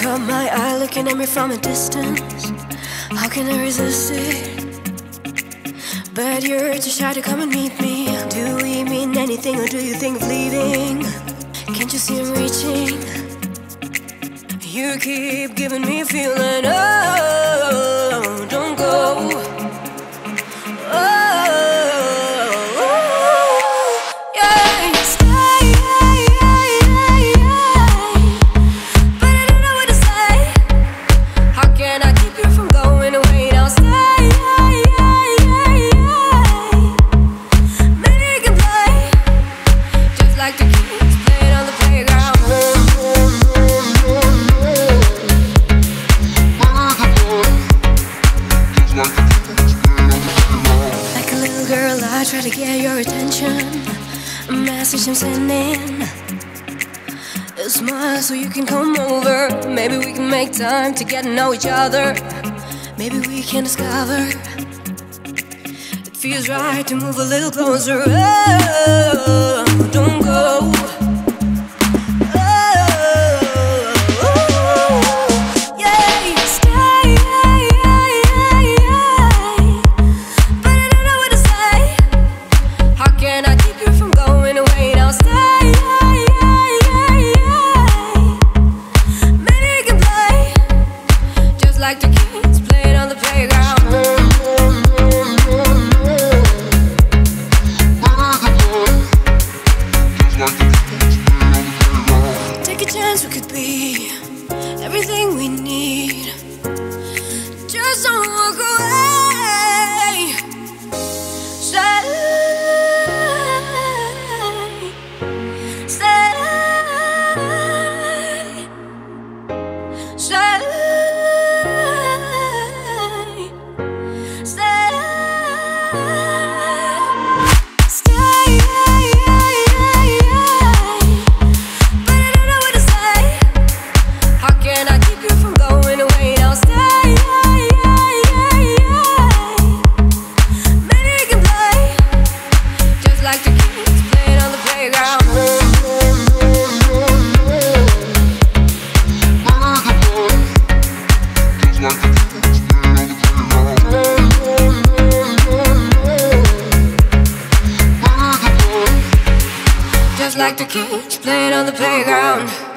caught my eye looking at me from a distance. How can I resist it? But you're too shy to come and meet me. Do we mean anything, or do you think of leaving? Can't you see I'm reaching? You keep giving me a feeling. Oh, don't go. I try to get your attention, a message I'm sending, a smile so you can come over. Maybe we can make time to get to know each other. Maybe we can discover it feels right to move a little closer. Oh, don't go. Like the kids playing on the playground. Take a chance, we could be everything we need. Just don't walk away. Stay, stay, stay. Just like the kids playing on the playground.